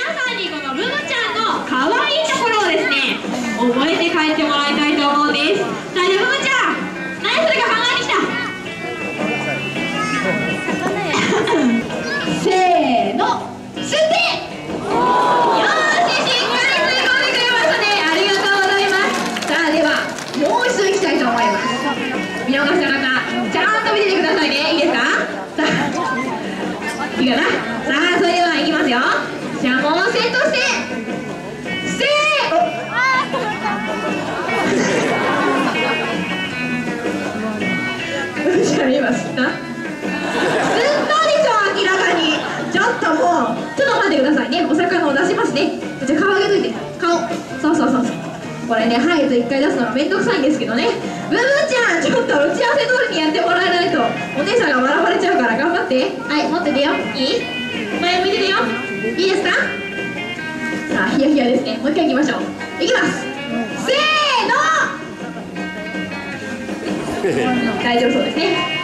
さんにこのブムちゃんの可愛いところをですね覚えて帰ってもらいたいと思うんです。さあ、じゃあブムちゃん、何それか考えてきた。せーの、吸って。よーし、しっかり吸い込んでくれましたね。ありがとうございます。さあ、ではもう一度いきたいと思います。見逃した方、ちゃんと見ててくださいね。いいですか。さあ、いいかな。さあ、それではいきますよ。じゃあもうセットして、せーじゃあ今吸った？吸ったでしょ、明らかに。ちょっともう、ちょっと待ってくださいね。お魚を出しますね。じゃあ顔上げといて、顔。そうそうそうそう。これね、ハイズ1回出すのがめんどくさいんですけどね。ブブちゃん、ちょっと打ち合わせ通りにやってもらえないとお姉さんが笑われちゃうから頑張って。はい、持っててよ。いい？前向いててよ。いいですか？さあ、ヒヤヒヤですね。もう一回いきましょう。いきます。せーの。大丈夫そうですね。